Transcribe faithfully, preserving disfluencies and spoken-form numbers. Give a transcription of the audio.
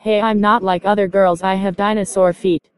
Hey, I'm not like other girls, I have dinosaur feet.